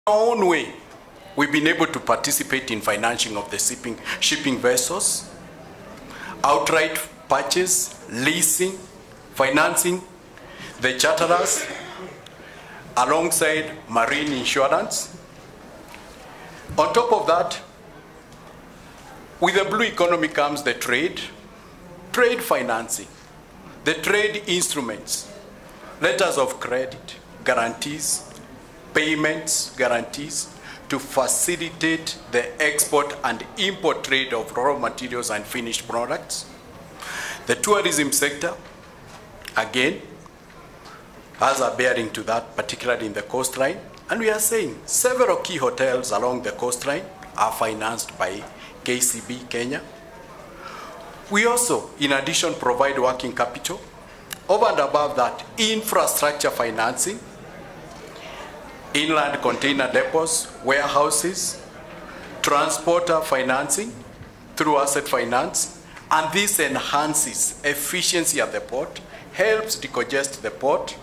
our own way, we've been able to participate in financing of the shipping vessels, outright purchase, leasing, financing the charterers, alongside marine insurance. On top of that, with the blue economy comes the trade financing, the trade instruments, letters of credit, guarantees, payments, guarantees, to facilitate the export and import trade of raw materials and finished products. The tourism sector, again, has a bearing to that, particularly in the coastline. And we are saying several key hotels along the coastline are financed by KCB Kenya. We also, in addition, provide working capital. Over and above that, infrastructure financing, inland container depots, warehouses, transporter financing through asset finance, and this enhances efficiency at the port, helps decongest the port,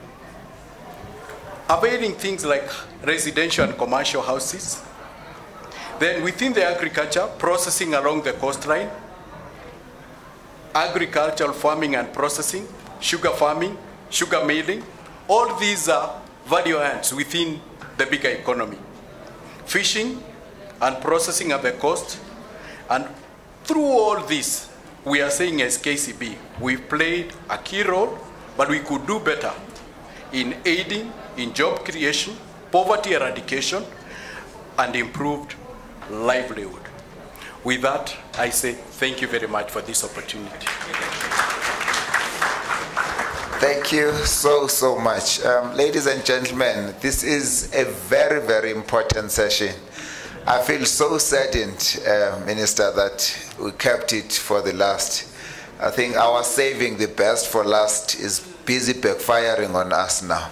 availing things like residential and commercial houses. Then within the agriculture, processing along the coastline, agricultural farming and processing, sugar farming, sugar milling, all these are value adds within the bigger economy. Fishing and processing at the coast. And through all this, we are saying as KCB, we've played a key role, but we could do better in aiding in job creation, poverty eradication, and improved livelihood. With that, I say thank you very much for this opportunity. Thank you so much. Ladies and gentlemen, this is a very, very important session. I feel so saddened, Minister, that we kept it for the last. I think our saving the best for last is busy backfiring on us now.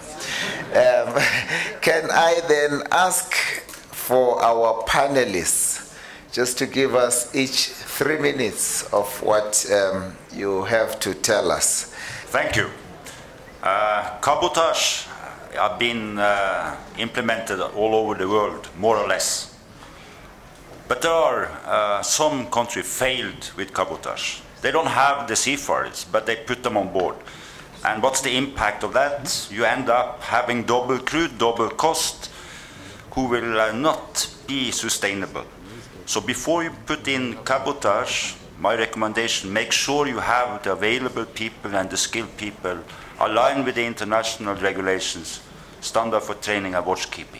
Can I then ask for our panelists just to give us each 3 minutes of what you have to tell us? Thank you. Cabotage have been implemented all over the world, more or less. But there are some countries failed with cabotage. They don't have the seafarers, but they put them on board. And what's the impact of that? You end up having double crew, double cost, who will not be sustainable. So before you put in cabotage, my recommendation, make sure you have the available people and the skilled people aligned with the international regulations, standard for training and watchkeeping.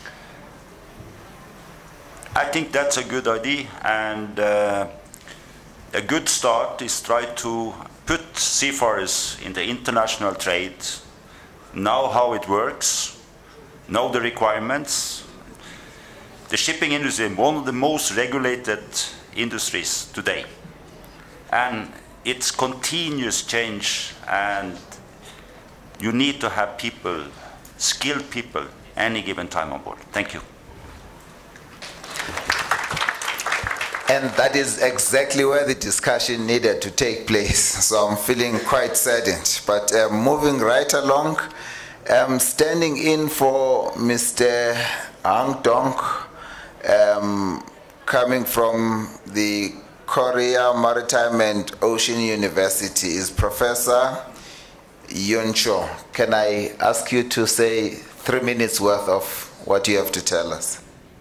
I think that's a good idea, and a good start is try to put seafarers in the international trade, know how it works, know the requirements. The shipping industry is one of the most regulated industries today, and it's continuous change, and you need to have people, skilled people, any given time on board. Thank you. And that is exactly where the discussion needed to take place. So I'm feeling quite saddened. But moving right along, standing in for Mr. Ang Dong, coming from the Korea Maritime and Ocean University, is Professor Yun Cho. Can I ask you to say 3 minutes worth of what you have to tell us?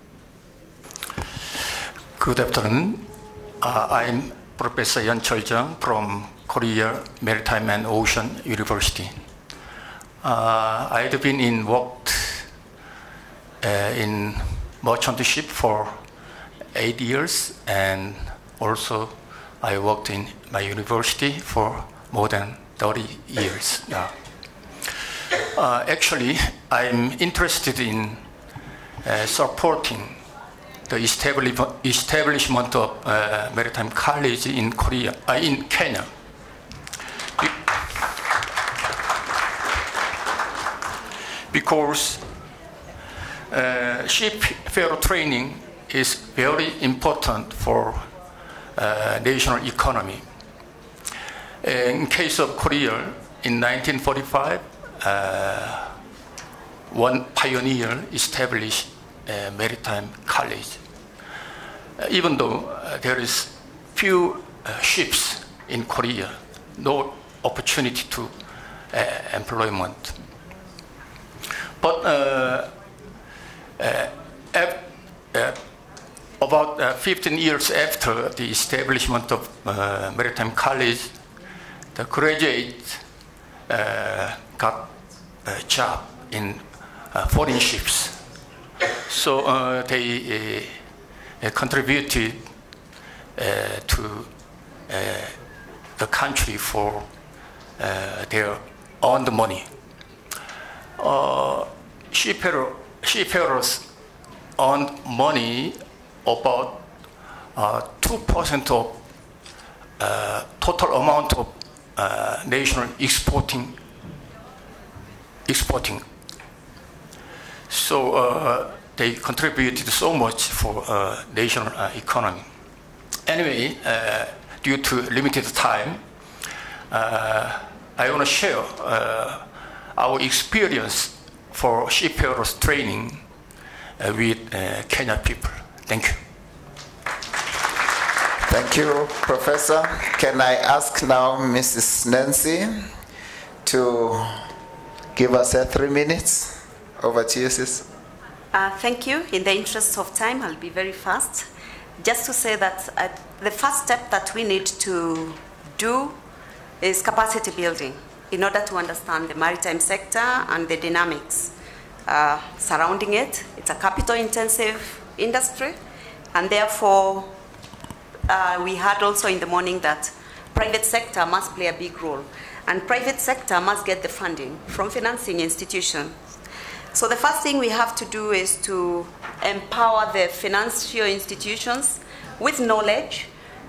Good afternoon. I'm Professor Yun Chol Jung from Korea Maritime and Ocean University. I've been worked in merchant ship for 8 years, and also I worked in my university for more than 30 years now. Actually, I'm interested in supporting the establishment of maritime college in Kenya. Because shipfarer training is very important for national economy. In case of Korea, in 1945, one pioneer established Maritime College. Even though there is few ships in Korea, no opportunity to employment. But about 15 years after the establishment of Maritime College, the graduates got a job in foreign ships. So they contributed to the country for their own money. Seafarers earned money about 2% of total amount of national exporting. So they contributed so much for national economy. Anyway, due to limited time, I want to share our experience for seafarers training with Kenyan people. Thank you. Thank you, Professor. Can I ask now Mrs. Nancy to give us 3 minutes? Over to you, sis. Thank you. In the interest of time, I'll be very fast. Just to say that the first step that we need to do is capacity building in order to understand the maritime sector and the dynamics surrounding it. It's a capital-intensive industry, and therefore we heard also in the morning that private sector must play a big role, and private sector must get the funding from financing institutions. So the first thing we have to do is to empower the financial institutions with knowledge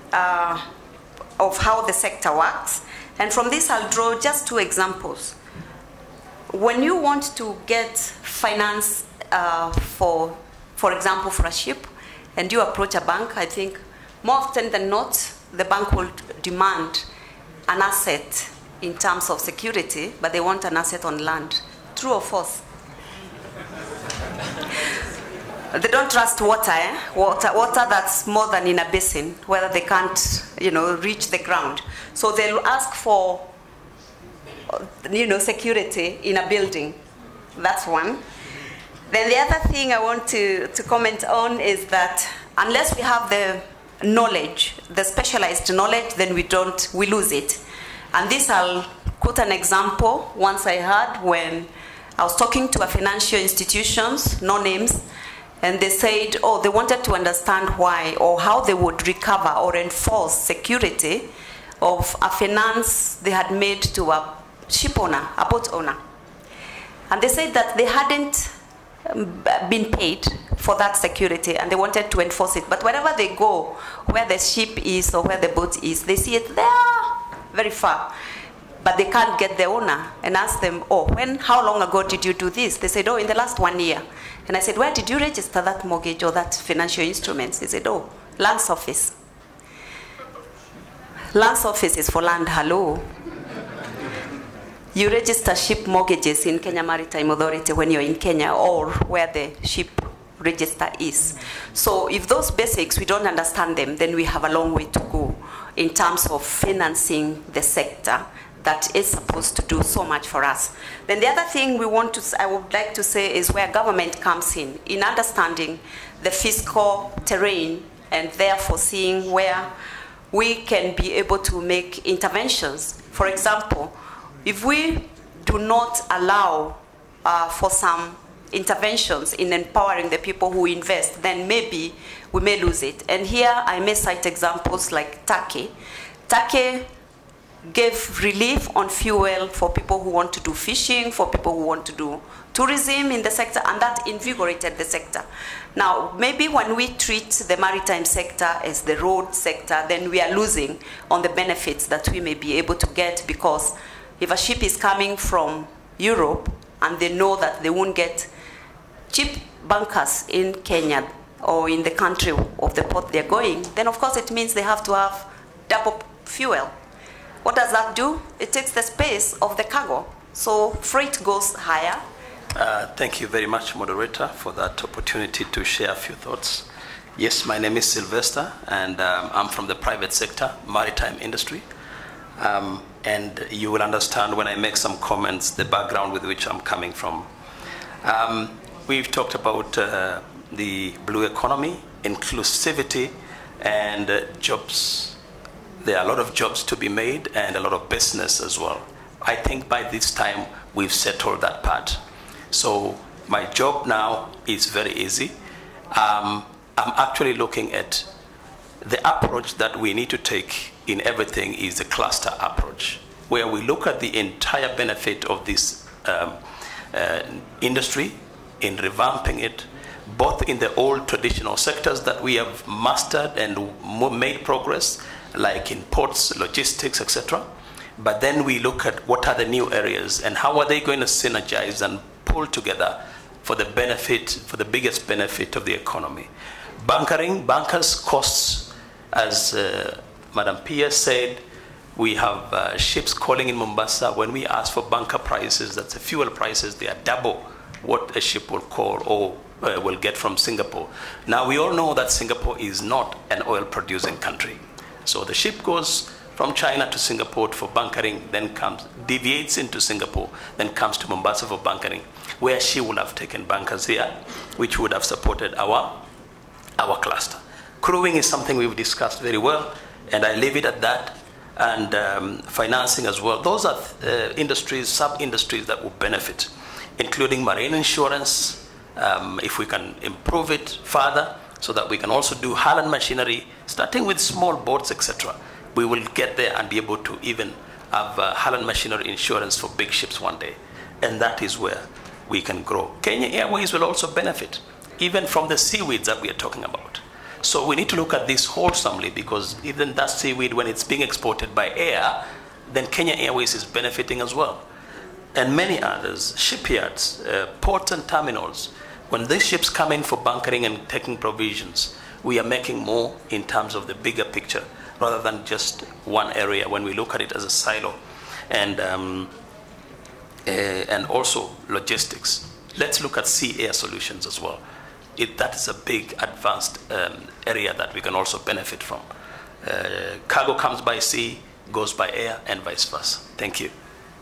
of how the sector works. And from this, I'll draw just 2 examples. When you want to get finance for example, for a ship, and you approach a bank, I think more often than not, the bank will demand an asset in terms of security, but they want an asset on land. True or false? They don't trust water, water that's more than in a basin, whether they can't, reach the ground. So they'll ask for, security in a building. That's one. Then the other thing I want to comment on is that unless we have the knowledge, the specialized knowledge, then we lose it. And this, I'll quote an example once I had when I was talking to a financial institutions, no names, and they said, they wanted to understand why or how they would recover or enforce security of a finance they had made to a ship owner, a boat owner. And they said that they hadn't been paid for that security and they wanted to enforce it. But wherever they go, where the ship is or where the boat is, they see it there, very far. But they can't get the owner and ask them, how long ago did you do this? They said, in the last 1 year. And I said, where did you register that mortgage or that financial instruments? They said, Lands Office. Lands Office is for land, hello. You register ship mortgages in Kenya Maritime Authority when you're in Kenya or where the ship register is. So if those basics, we don't understand them, then we have a long way to go in terms of financing the sector that is supposed to do so much for us. Then the other thing I would like to say is where government comes in understanding the fiscal terrain and therefore seeing where we can be able to make interventions. For example, if we do not allow for some interventions in empowering the people who invest, then maybe we may lose it. And here I may cite examples like Turkey. Turkey gave relief on fuel for people who want to do fishing, for people who want to do tourism in the sector, and that invigorated the sector. Now, maybe when we treat the maritime sector as the road sector, then we are losing on the benefits that we may be able to get, because if a ship is coming from Europe and they know that they won't get cheap bunkers in Kenya or in the country of the port they're going, then of course it means they have to have double fuel. What does that do? It takes the space of the cargo. So freight goes higher, Thank you very much, moderator, for that opportunity to share a few thoughts. Yes, my name is Sylvester, and I'm from the private sector, maritime industry. And you will understand when I make some comments, the background with which I'm coming from. We've talked about the blue economy, inclusivity, and jobs. There are a lot of jobs to be made and a lot of business as well. I think by this time, we've settled that part. So my job now is very easy. I'm actually looking at the approach that we need to take in everything is the cluster approach, where we look at the entire benefit of this industry in revamping it, both in the old traditional sectors that we have mastered and made progress, like in ports, logistics, etc. But then we look at what are the new areas and how are they going to synergize and pull together for the benefit, for the biggest benefit of the economy. Bankers' costs, as Madam Pia said, we have ships calling in Mombasa. When we ask for bunker prices, that's the fuel prices, they are double what a ship will call or will get from Singapore. Now we all know that Singapore is not an oil producing country. So the ship goes from China to Singapore for bunkering, then deviates into Singapore, then comes to Mombasa for bunkering, where she would have taken bunkers here, which would have supported our cluster. Crewing is something we've discussed very well, and I leave it at that. And financing as well. Those are industries, sub-industries that will benefit, including marine insurance, if we can improve it further, so that we can also do hull and machinery, starting with small boats, etc. We will get there and be able to even have hull and machinery insurance for big ships one day. And that is where we can grow. Kenya Airways will also benefit, even from the seaweeds that we are talking about. So we need to look at this wholesomely, because even that seaweed, when it's being exported by air, then Kenya Airways is benefiting as well. And many others, shipyards, ports and terminals. When these ships come in for bunkering and taking provisions, we are making more in terms of the bigger picture, rather than just one area when we look at it as a silo. And also logistics. Let's look at sea-air solutions as well. That is a big advanced area that we can also benefit from. Cargo comes by sea, goes by air, and vice versa. Thank you.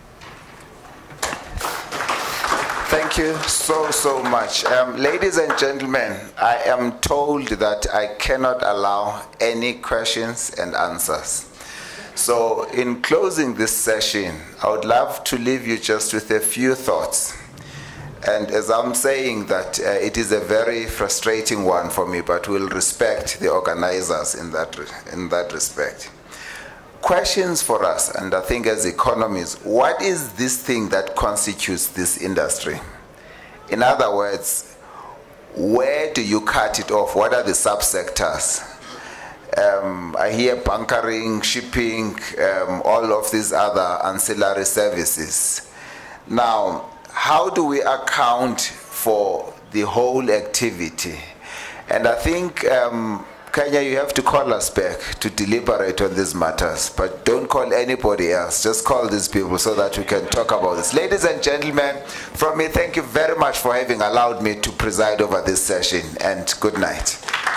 Thank you so much. Ladies and gentlemen, I am told that I cannot allow any questions and answers. So in closing this session, I would love to leave you just with a few thoughts. And as I'm saying that, it is a very frustrating one for me, but we'll respect the organizers in that respect. Questions for us, and I think as economists, what is this thing that constitutes this industry? In other words, where do you cut it off? What are the subsectors? I hear bunkering, shipping, all of these other ancillary services. Now, how do we account for the whole activity? And I think, Kenya, you have to call us back to deliberate on these matters, but don't call anybody else. Just call these people so that we can talk about this. Ladies and gentlemen, from me, thank you very much for having allowed me to preside over this session, and good night.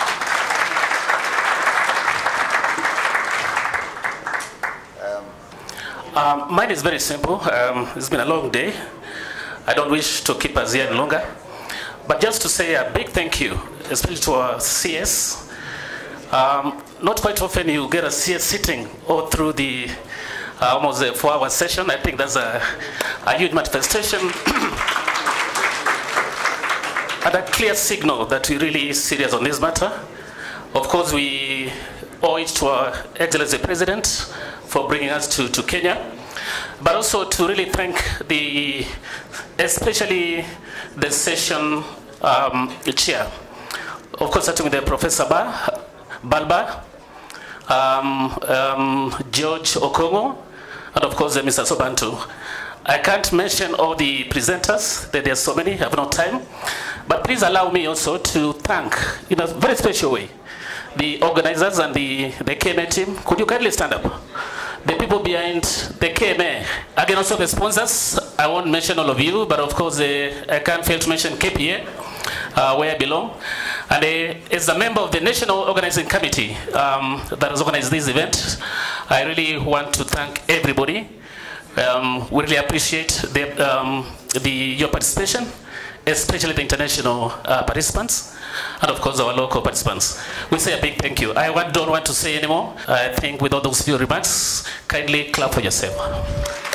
Mine is very simple. It's been a long day. I don't wish to keep us here longer, but just to say a big thank you, especially to our CS. Not quite often you get a CS sitting all through the almost a 4-hour session. I think that's a huge manifestation and a clear signal that we really serious on this matter. Of course, we owe it to our Excellency President for bringing us to Kenya, but also to really thank especially the session chair. Of course, starting with the Professor Balba, George Okongo, and of course Mr. Sobantu. I can't mention all the presenters, there are so many, I have no time, but please allow me also to thank, in a very special way, the organizers and the KNA team. Could you kindly stand up? the people behind the KMA. Again, also the sponsors. I won't mention all of you, but of course, I can't fail to mention KPA, where I belong. And as a member of the National Organizing Committee that has organized this event, I really want to thank everybody. We really appreciate your participation, especially the international participants, and of course our local participants. We say a big thank you. I don't want to say anymore. I think with all those few remarks, kindly clap for yourself.